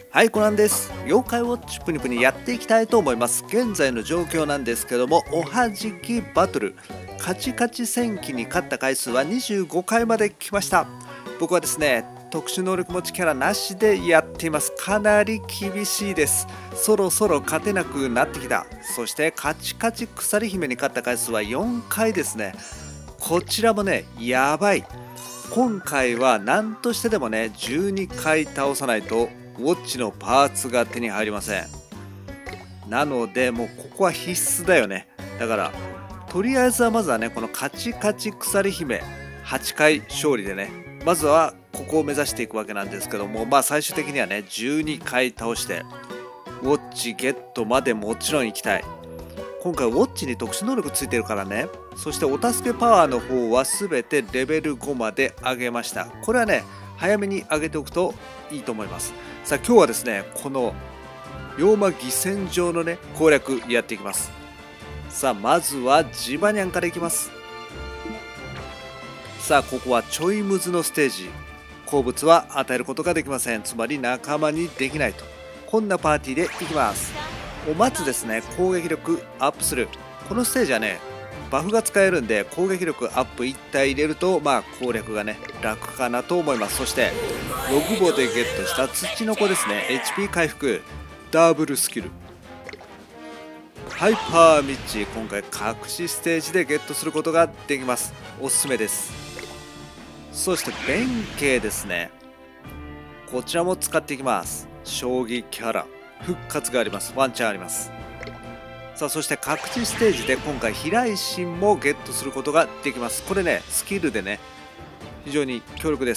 はい、コナンです。妖怪ウォッチプニプニやっていきたいと思います。現在の状況なんですけども、おはじきバトルカチカチ戦記に勝った回数は25回まで来ました。僕はですね、特殊能力持ちキャラなしでやっています。かなり厳しいです。そろそろ勝てなくなってきた。そしてカチカチ鎖姫に勝った回数は4回ですね。こちらもね、やばい。今回は何としてでもね、12回倒さないとウォッチのパーツが手に入りません。なのでもうここは必須だよね。だからとりあえずはまずはね、このカチカチ鎖姫8回勝利でね、まずはここを目指していくわけなんですけども、最終的にはね12回倒してウォッチゲットまでもちろん行きたい。今回ウォッチに特殊能力ついてるからね。そしてお助けパワーの方は全てレベル5まで上げました。これはね早めに上げておくといいと思います。さあ今日はですね、この妖魔偽戦場のね攻略やっていきます。さあまずはジバニャンからいきます。さあここはちょいムズのステージ。鉱物は与えることができません。つまり仲間にできないと。こんなパーティーでいきます。お松ですね、攻撃力アップする。このステージはねバフが使えるんで、攻撃力アップ1体入れると攻略がね楽かなと思います。そしてログボでゲットした土の子ですね、 HP 回復ダブルスキルハイパーミッチ。今回隠しステージでゲットすることができます。おすすめです。そして弁慶ですね、こちらも使っていきます。将棋キャラ復活があります。ワンチャンあります。さあそして隠しステージで今回飛来神もゲットすることができます。これねスキルでね非常に強力です。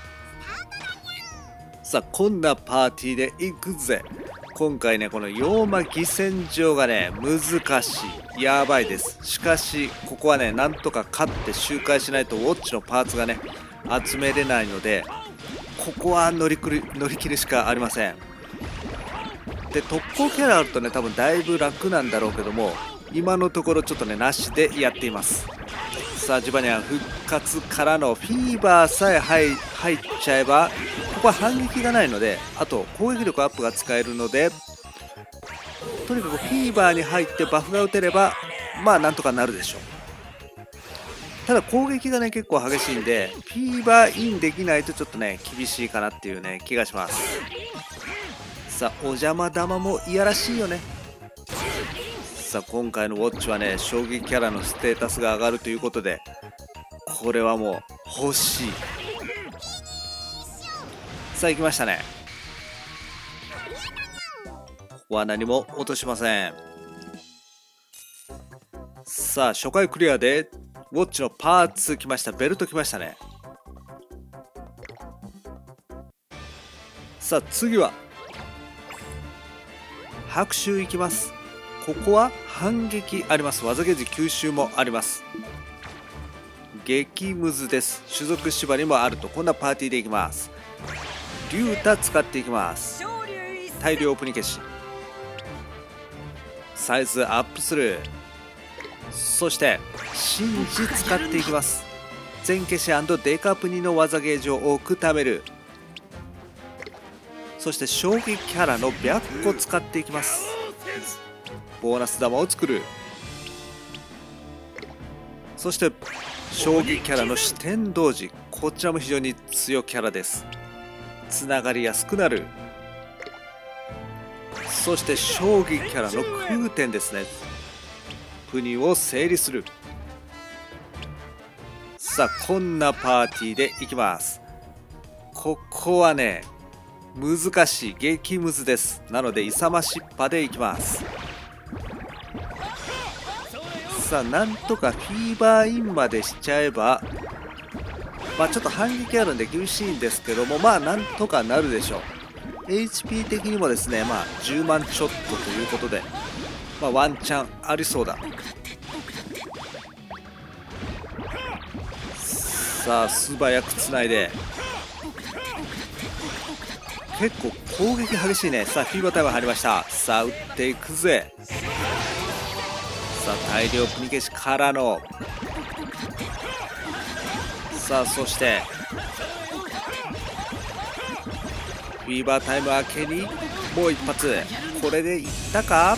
さあこんなパーティーでいくぜ。今回ねこの妖魔偽戦場がね難しい、やばいです。しかしここはねなんとか勝って周回しないとウォッチのパーツがね集めれないので、ここは乗り切るしかありません。で特攻キャラあるとね多分だいぶ楽なんだろうけども、今のところちょっとねなしでやっています。さあジバニャン復活からのフィーバーさえ入っちゃえば、ここは反撃がないので、あと攻撃力アップが使えるので、とにかくフィーバーに入ってバフが打てればなんとかなるでしょう。ただ攻撃がね結構激しいんで、フィーバーインできないとちょっとね厳しいかなっていうね気がします。さあお邪魔玉もいやらしいよね。さあ今回のウォッチはね将棋キャラのステータスが上がるということで、これはもう欲しい。さあ行きましたね。ここは何も落としません。さあ初回クリアでウォッチのパーツ来ました。ベルト来ましたね。さあ次は拍手いきます。ここは反撃あります。技ゲージ吸収もあります。激ムズです。種族縛りもあると。こんなパーティーでいきます。リュウタ使っていきます。大量プニ消しサイズアップする。そして神事使っていきます。全消し&デカプニの技ゲージを多く貯める。そして将棋キャラの白虎使っていきます。ボーナス玉を作る。そして将棋キャラの四天童子、こちらも非常に強いキャラです。つながりやすくなる。そして将棋キャラの空天ですね、プニを整理する。さあこんなパーティーでいきます。ここはね難しい、激ムズです。なので勇ましっぱでいきます。さあなんとかフィーバーインまでしちゃえば、ちょっと反撃あるんで厳しいんですけども、なんとかなるでしょう。 HP 的にもですね10万ちょっとということで、ワンチャンありそうだ。さあ素早くつないで、結構攻撃激しいね。さあフィーバータイム入りました。さあ打っていくぜ。さあ大量プニ消しからの、さあそしてフフィーバータイム明けにもう一発、これでいったか。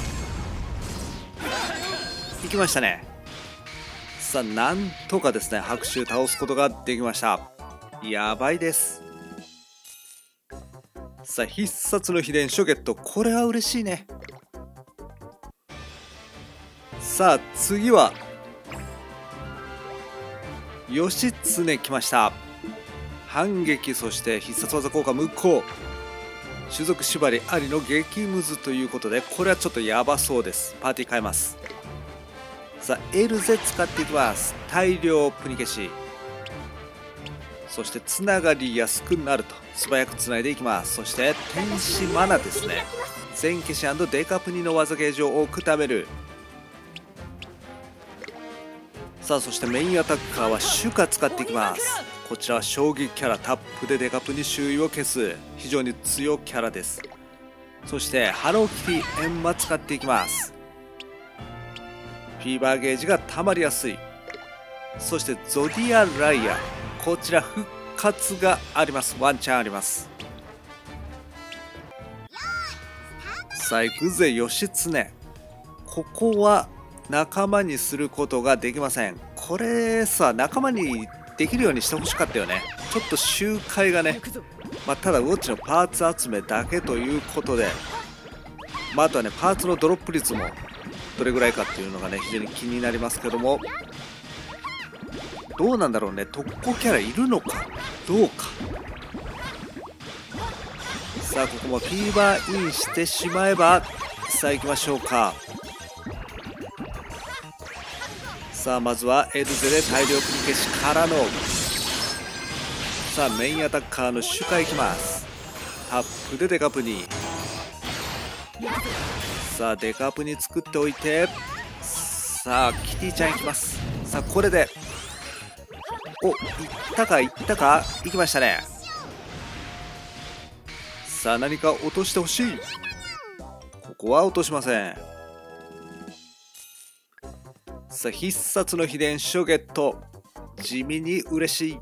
いきましたね。さあなんとかですね拍手倒すことができました。やばいです。さあ必殺の秘伝書ゲット、これは嬉しいね。さあ次は義経来ました。反撃、そして必殺技効果無効、種族縛りありの激ムズということで、これはちょっとやばそうです。パーティー変えます。さあエルゼ使っていきます。大量プニ消し、そしてつながりやすくなると素早くつないでいきます。そして天使マナですね。全消し&デカプニの技ゲージを多く貯める。さあそしてメインアタッカーはシュカ使っていきます。こちらは将棋キャラタップでデカプニ周囲を消す非常に強キャラです。そしてハローキティエンマ使っていきます。フィーバーゲージが溜まりやすい。そしてゾディアライア、こちら復活があります。ワンチャンあります。さあ行くぜ義経。ここは仲間にすることができません。これさ仲間にできるようにしてほしかったよね。ちょっと周回がね、ただウォッチのパーツ集めだけということで、あとはねパーツのドロップ率もどれぐらいかっていうのがね非常に気になりますけども、どうなんだろうね。特攻キャラいるのかどうか。さあここもフィーバーインしてしまえば、さあ行きましょうか。さあまずはエルゼで大量プリ消しからの、さあメインアタッカーのシュカいきます。タップでデカプニ、さあデカプニ作っておいて、さあキティちゃんいきます。さあこれでいったかいったか、いきましたね。さあ何か落としてほしい。ここは落としません。さあ必殺の秘伝書ゲット、地味に嬉しい。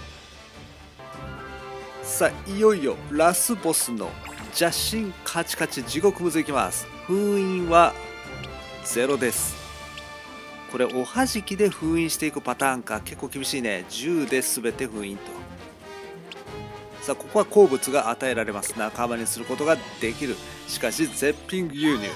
さあいよいよラスボスの邪神カチカチ地獄ムズいきます。封印は0です。これおはじきで封印していくパターンか。結構厳しいね。10で全て封印と。さあここは鉱物が与えられます。仲間にすることができる。しかし絶品牛乳。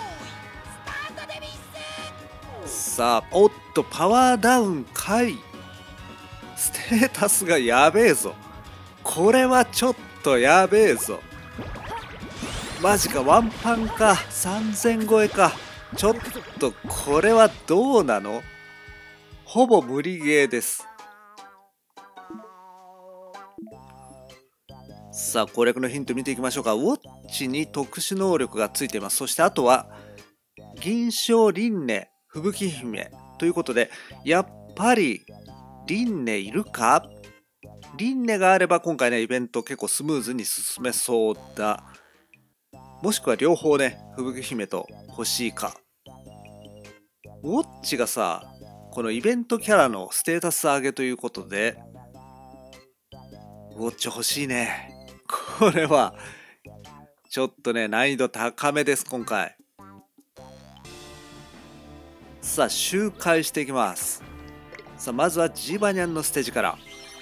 さあおっとパワーダウンかい。ステータスがやべえぞ。これはちょっとやべえぞ。マジか、ワンパンか。3000超えか。ちょっとこれはどうなの。ほぼ無理ゲーです。さあ攻略のヒント見ていきましょうか。ウォッチに特殊能力がついています。そしてあとは銀賞輪廻吹雪姫ということで、やっぱり輪廻いるか。輪廻があれば今回ねイベント結構スムーズに進めそうだ。もしくは両方ね吹雪姫と欲しいか。ウォッチがさこのイベントキャラのステータス上げということで、ウォッチ欲しいね。これはちょっとね難易度高めです今回。さあ周回していきます。さあまずはジバニャンのステージから。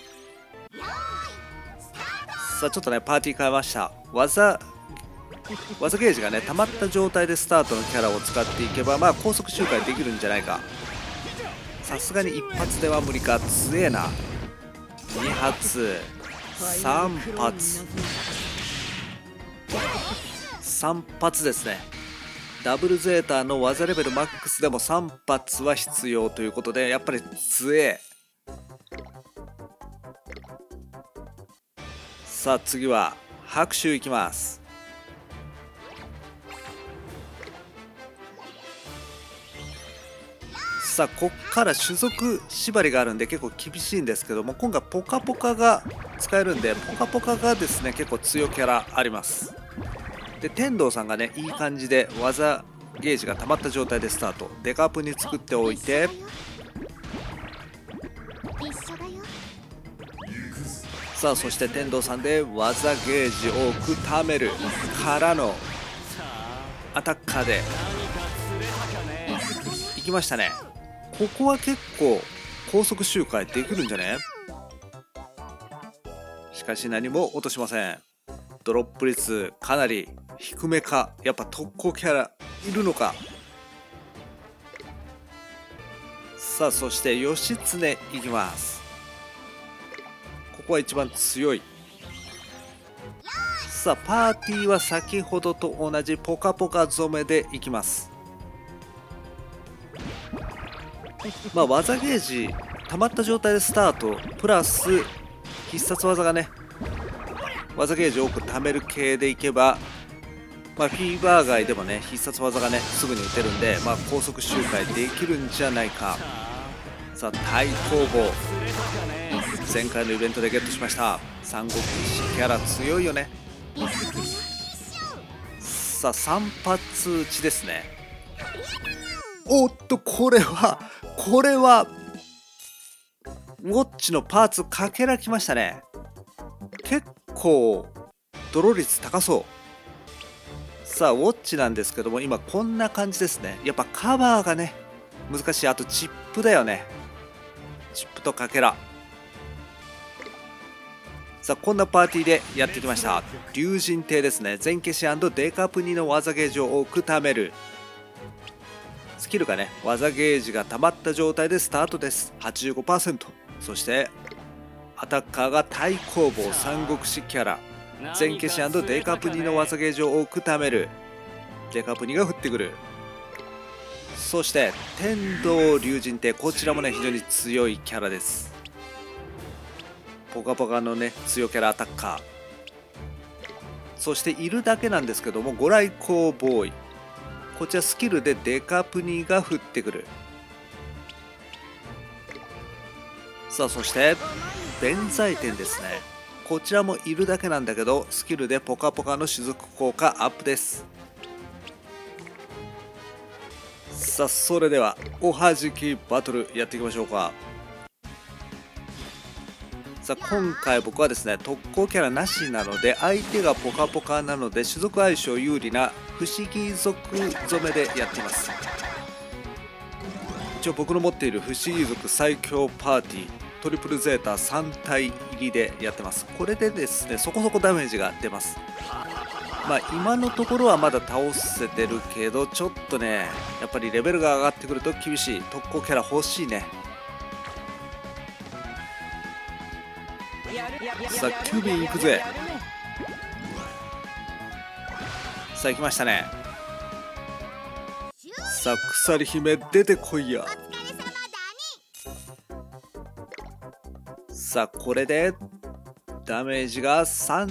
さあちょっとねパーティー変えました。技ゲージがね溜まった状態でスタートのキャラを使っていけば高速周回できるんじゃないか。さすがに一発では無理か。強えな。2発3発3発ですね。ダブルゼータの技レベルマックスでも3発は必要ということで、やっぱり強え。さあ次は拍手いきます。さあこっから種族縛りがあるんで結構厳しいんですけども、今回ポカポカが使えるんで、ポカポカがですね結構強キャラあります。で天童さんがねいい感じで技ゲージが溜まった状態でスタート。デカプに作っておいて、ささあそして天童さんで技ゲージを多く貯めるからのアタッカーでいきましたね。ここは結構高速周回できるんじゃね。しかし何も落としません。ドロップ率かなり低めか、やっぱ特攻キャラいるのか。さあそして義経いきます。ここは一番強い。さあパーティーは先ほどと同じポカポカ染めでいきます。まあ技ゲージ溜まった状態でスタートプラス必殺技がね、技ゲージ多く貯める系でいけば、まあ、フィーバー街でもね必殺技がねすぐに打てるんで、まあ、高速周回できるんじゃないか。さあ対抗棒前回のイベントでゲットしました。三国志キャラ強いよね。さあ3発打ちですね。おっとこれはウォッチのパーツかけらきましたね。結構ドロー率高そう。さあウォッチなんですけども今こんな感じですね。やっぱカバーがね難しい。あとチップだよね。チップとかけら。さあこんなパーティーでやってきました。竜神艇ですね。全消し&デカプニの技ゲージを多く貯める。スキルがね技ゲージが溜まった状態でスタートです。 85%。 そしてアタッカーが対抗棒三国志キャラ。全消し&デカプニの技ゲージを多く貯める。デカプニが降ってくる。そして天童竜神艇、こちらもね非常に強いキャラです。ポカポカのね強キャラアタッカー。そしているだけなんですけどもご来光ボーイ、こちらスキルでデカプニが降ってくる。さあそして弁財天ですね。こちらもいるだけなんだけどスキルでポカポカの種族効果アップです。さあそれではおはじきバトルやっていきましょうか。さあ今回僕はですね特攻キャラなしなので相手がポカポカなので種族相性有利な不思議族染めでやっています。一応僕の持っている不思議族最強パーティートリプルゼータ3体入りでやってます。これでですねそこそこダメージが出ます。まあ今のところはまだ倒せてるけどちょっとねやっぱりレベルが上がってくると厳しい。特攻キャラ欲しいね。さあキュービン行くぜ。さあ行きましたね。さあ鎖姫出てこいや。さあこれでダメージが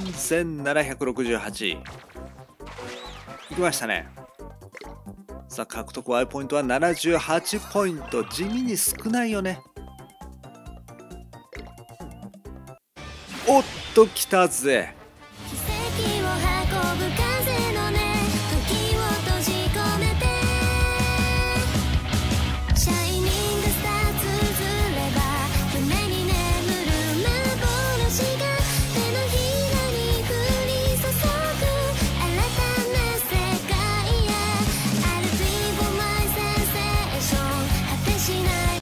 3768いきましたね。さあ獲得 Y ポイントは78ポイント。地味に少ないよね。おっと来たぜ。